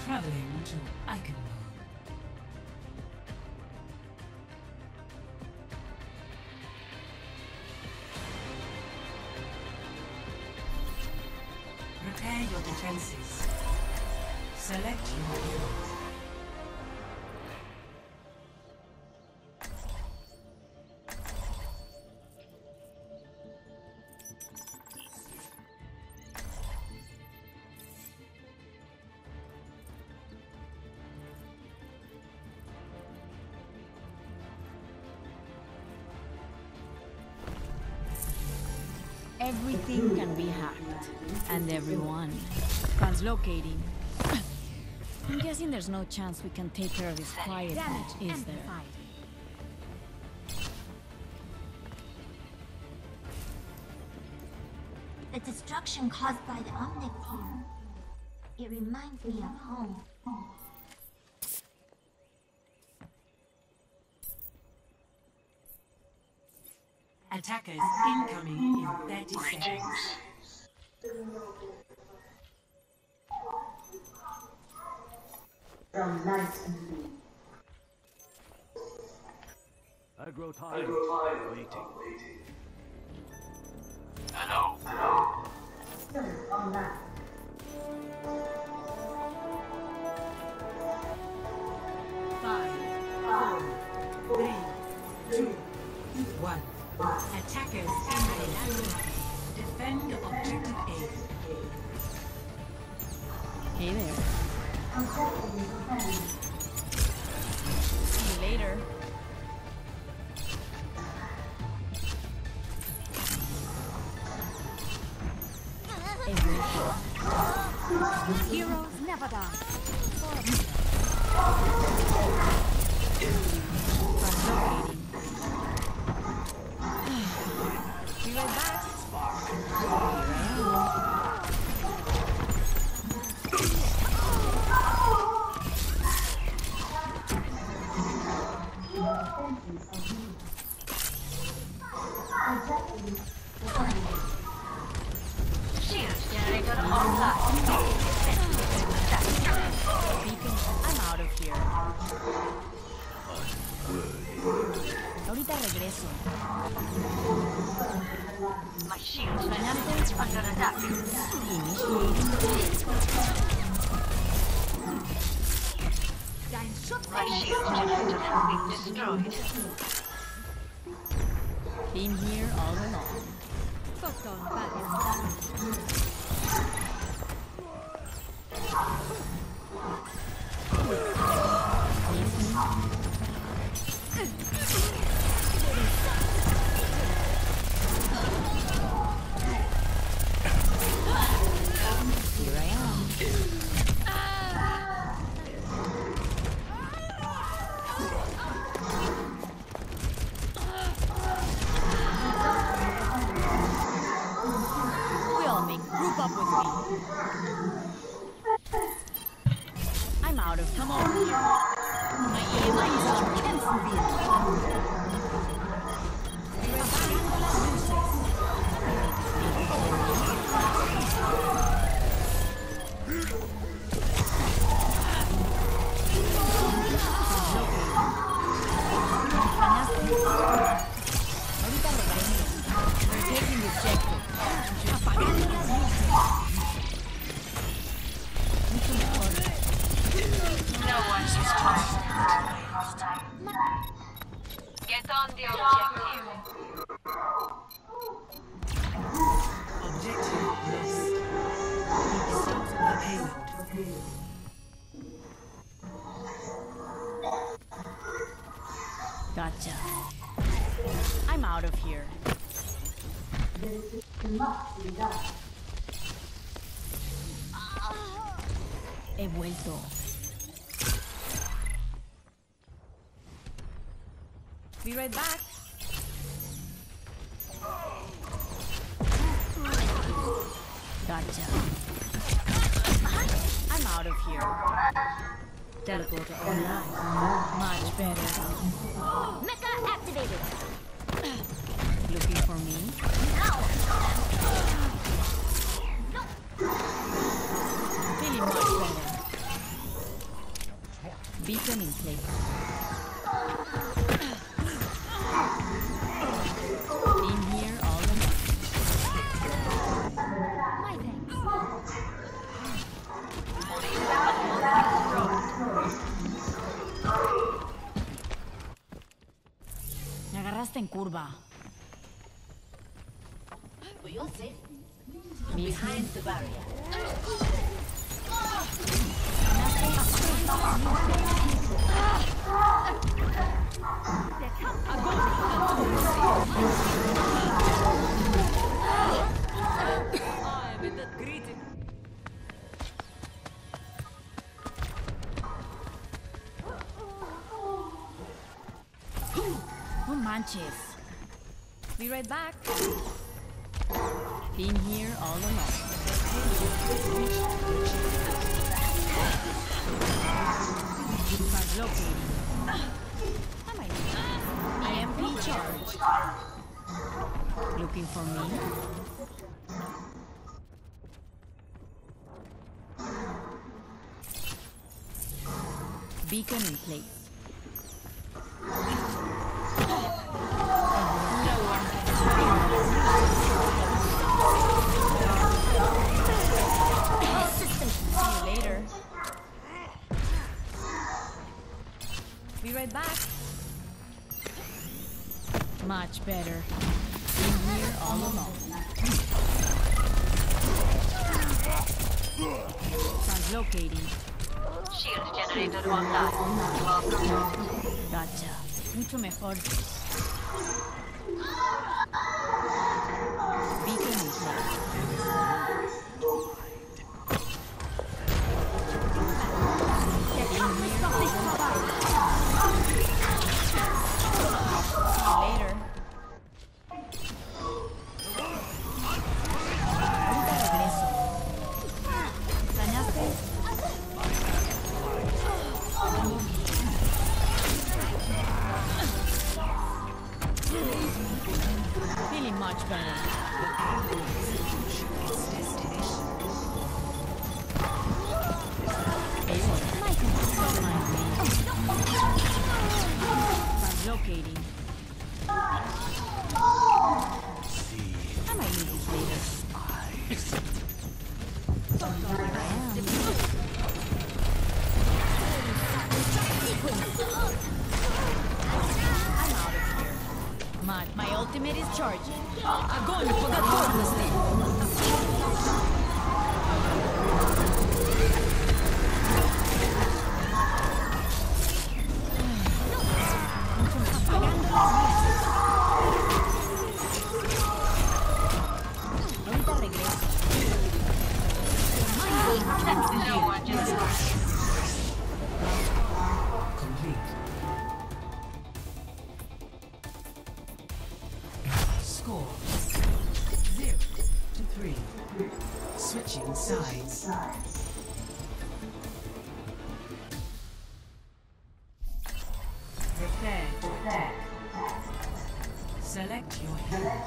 Traveling to Iconmore. Prepare your defenses. Select your hero. Everything can be hacked, and everyone. Translocating. I'm guessing there's no chance we can take care of this quietly, is there? The destruction caused by the Omnics here. It reminds me of home. Attackers incoming in 30 seconds. From night and day. I grow tired waiting. Still online. Five, four, three, two, one. Attackers incoming. Defend objective A. Hey there. Objective defended. See you later. Heroes never die. Translocating. Be right back. I'm out of here. Ahorita regreso. My shields are under attack. My shield generator has been destroyed. Been here all along. Here I am. We all make group up with me. I'm out of come over here. My EMI is ahorita regreso. We're taking the objective. Apagando las luces. Mucho mejor. No one's responsible. Get on the objective. Objective lost. Start the payload. Gotcha. I'm out of here. Must be done. He vuelto. Be right back. Gotcha. I'm out of here. Teleporter online. Much better. Mecha activated. Looking for me? Feeling much better. Beacon in place. Been here all along. My thanks. Me agarraste en curva. Behind the barrier. No manches. Be right back. Been here all along. Translocating. EMP charge. Looking for me? Beacon in place. See you later. Be right back. Much better. Been here all along. Translocating. Shield generator online. Gotcha. Mucho mejor. Beacon in place. Later. Ahorita regreso. ¿Extrañaste? Feeling much better. Translocating. I might need this later. Here I am. I'm out of here. My ultimate is charging. Огонь по готовности! Ahorita regreso. No one just Complete. Score 0-3. Switching sides. Prepare to attack. Select your hero.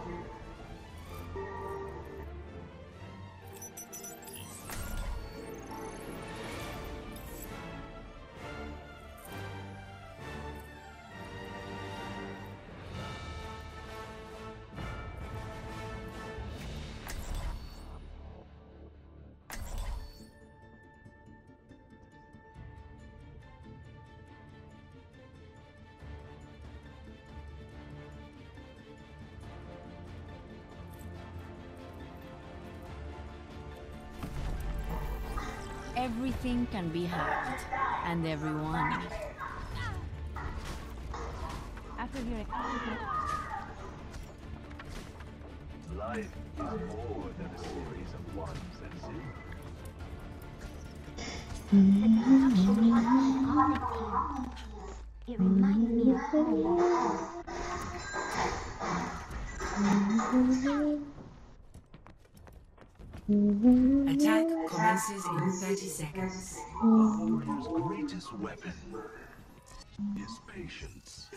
Everything can be hacked, and everyone. After your Life is more than a series of ones and zeros. It reminds me of home. Attack commences in 30 seconds. A warrior's greatest weapon is patience.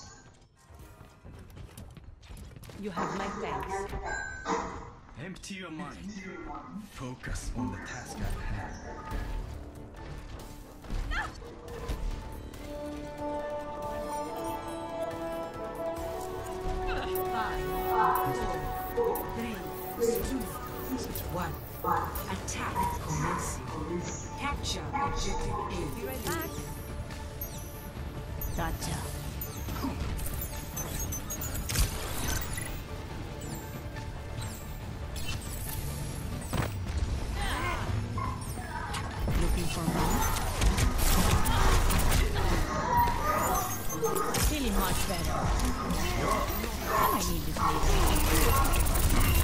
You have my thanks. Empty your mind. Focus on the task at hand. 1. Attack commencing. Capture objective A. Be right back. Gotcha. Looking for me? Feeling much better. I might need this later.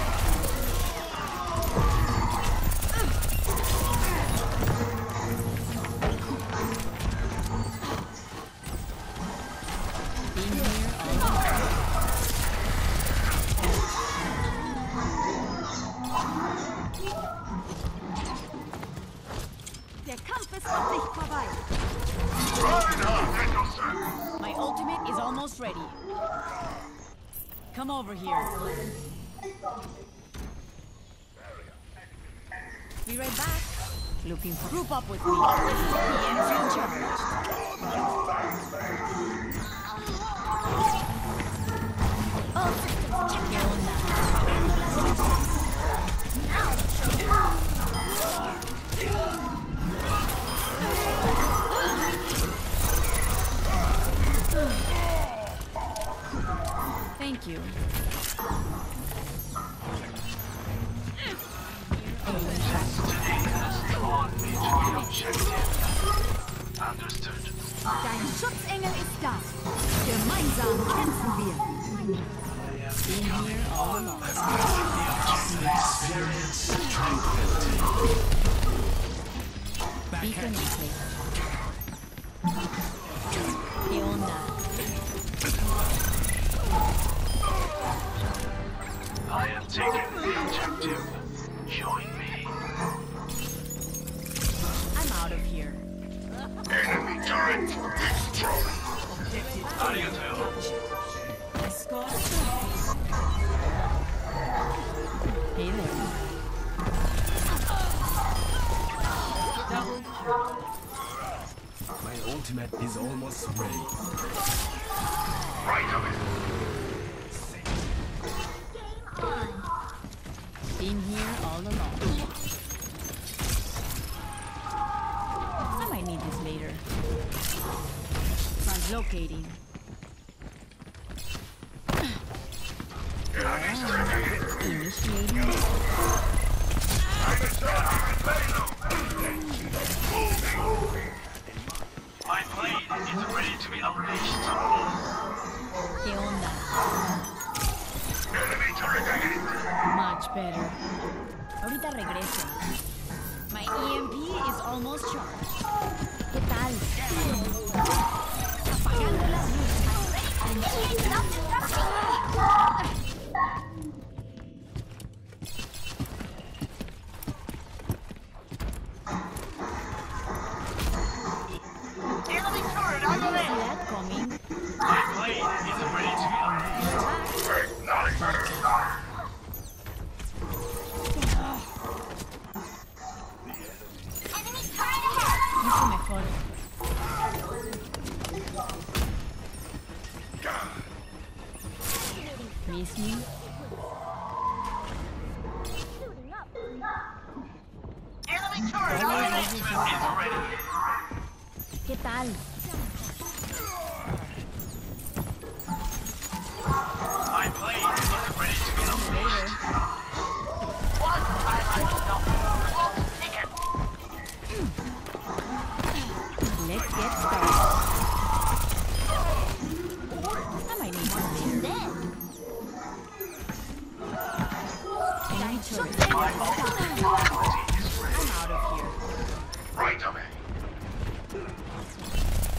Being here all Der Kampf ist noch nicht vorbei. My ultimate is almost ready. Come over here. Be right back. Looking for group up with me. PM's in charge. All systems check. ¿Qué onda? Thank you. Understood. Dein Schutzengel ist da. Gemeinsam kämpfen wir. Being here all along. Beacon is there. ¿Qué onda? I have taken the objective. Join me. I'm out of here. Enemy turret destroyed. Arigato. Escort. Hey there. Double kill. My ultimate is almost ready. Right of it. Been here all along. I might need this later. Translocating. Initiating. My blade is ready to be unleashed. ¿Qué onda? Enemy turret ahead. Much better. Ahorita regreso. My EMP is almost charged. ¿Qué tal? Apagando las luces. Enemy turret on the See left. that coming? My blade is ready to be unleashed. Enemy turret ahead. Mucho mejor. Miss me? Enemy turret on the left. Is ready. ¿Qué tal? My blade is ready to be unleashed. One time I stopped. Close ticket. Let's get started. I might need some later. Enemy turret. My ultimate ability is ready. I'm out of here. Right of it.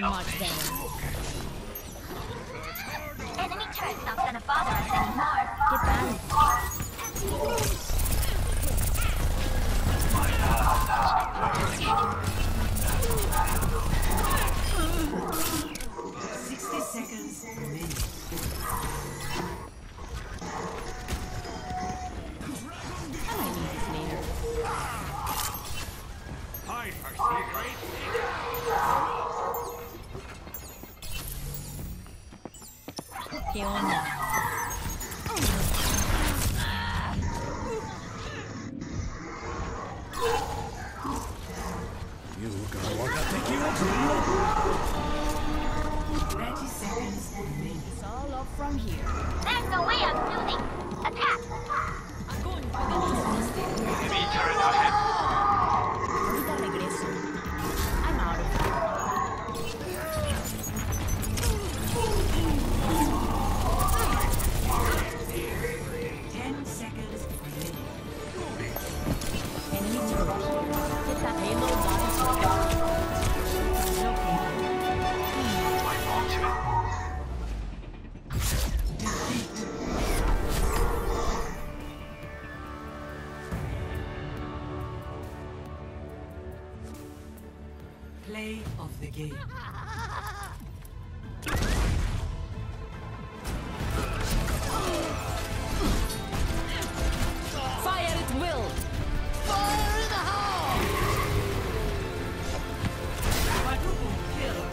be much better. Enemy turret's not gonna bother us anymore. Get back. 60 seconds remaining. I might need this later. I foresee great ¿Qué onda? You gotta walk out the queue. 30 seconds remaining. It's all up from here. There's no way I'm losing. Attack! I'm going for the next Enemy turret ahead. Ahorita regreso. I'm out of here. 10 seconds remaining. Enemy turret here. Get that payload done. My ultimate. Play of the game. Fire at will. Fire in the hole. Quadruple kill.